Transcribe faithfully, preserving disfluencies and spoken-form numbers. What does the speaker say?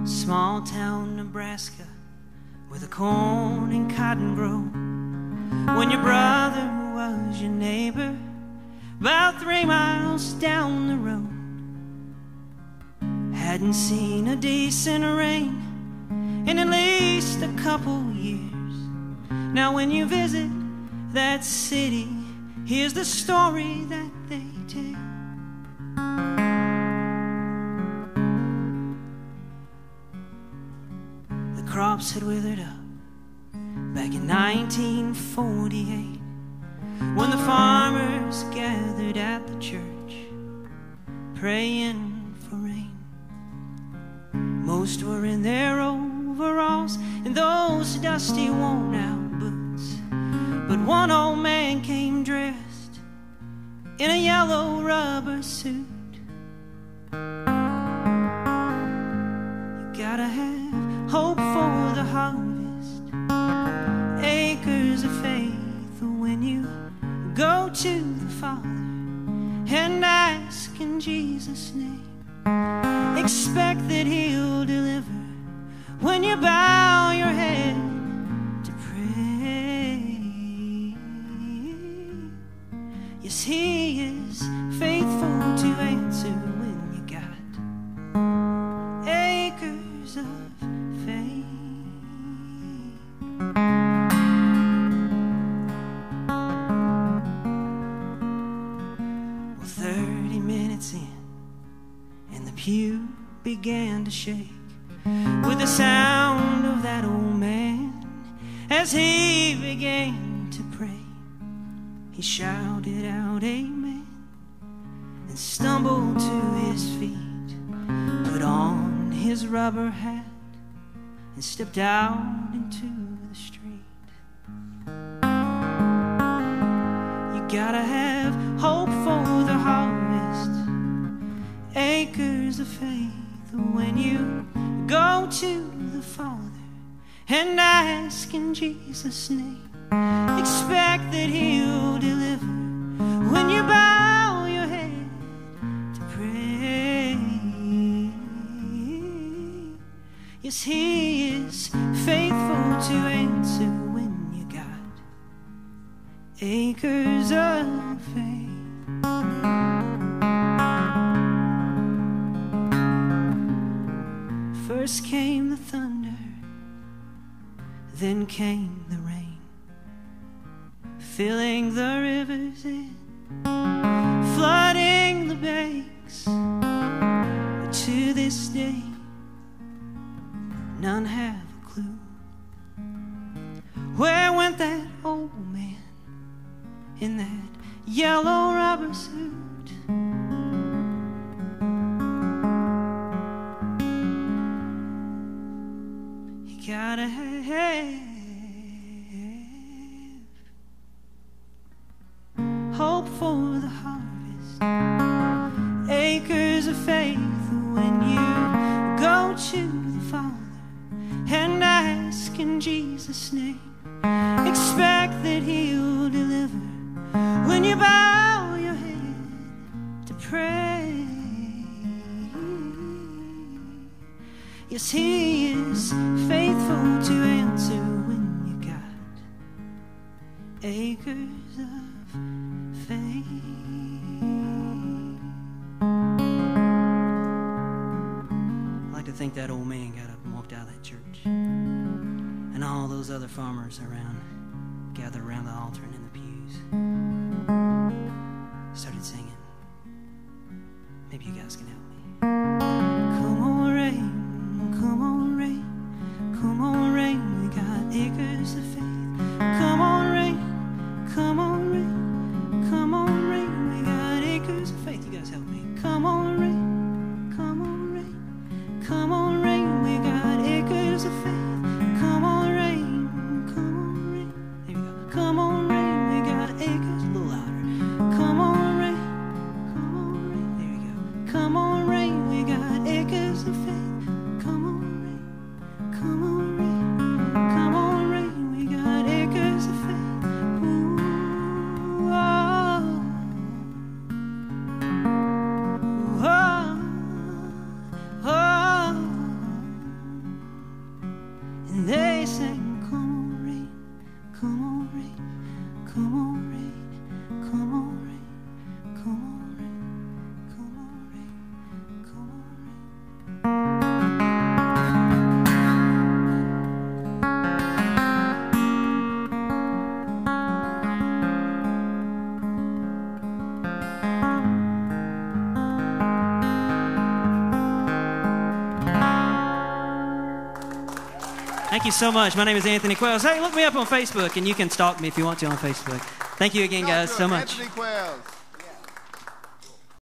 Small town Nebraska, where the corn and cotton grow. When your brother was your neighbor, about three miles down the road. Hadn't seen a decent rain in at least a couple years. Now when you visit that city, here's the story that they tell. The crops had withered up back in nineteen forty-eight, when the farmers gathered at the church praying for rain. Most were in their overalls and those dusty worn out boots, but one old man came dressed in a yellow rubber suit. You gotta have hope for the harvest, acres of faith when you go to the Father and ask in Jesus' name. Expect that He'll deliver when you bow your head to pray. Yes, He is faithful to answer when you got acres of faith. Well, thirty minutes in, and the pew began to shake with the sound of that old man as he began to pray. He shouted out amen and stumbled to his feet, put on his rubber hat and stepped out into the street. You gotta have hope for the harvest, acres of faith when you go to the Father and ask in Jesus' name. Expect that He'll deliver when you bow your head to pray. Yes, He is faithful to answer when you got acres of faith. First came the thunder, then came the rain, filling the rivers in, flooding the banks. But to this day, none have a clue. Where went that old man in that yellow rubber suit? Gotta have hope for the harvest, acres of faith when you go to the Father and ask in Jesus' name. Expect that He'll deliver when you bow your head to pray. Yes, He is faithful to answer when you got acres of faith. I like to think that old man got up and walked out of that church, and all those other farmers around gathered around the altar and in the pews started singing. Maybe you guys can help me. Come on, rain. Come on, rain, come on, rain, we got acres of faith. Come on, rain, come on, rain, come on, rain, we got acres of faith. You guys help me. Come on, rain, come on, rain, come on, rain, we got acres of faith. Come on, rain, come on, rain. There we go. Come on, rain, we got acres. A little louder. Come on, rain, come on, rain. There we go. Come on, rain, we got acres of faith. Come on, rain, come on, rain, come on, rain, we got acres of faith. Ooh, oh, oh, oh, oh. Thank you so much. My name is Anthony Quails. Hey, look me up on Facebook, and you can stalk me if you want to on Facebook. Thank you again, guys, so much. Anthony Quails.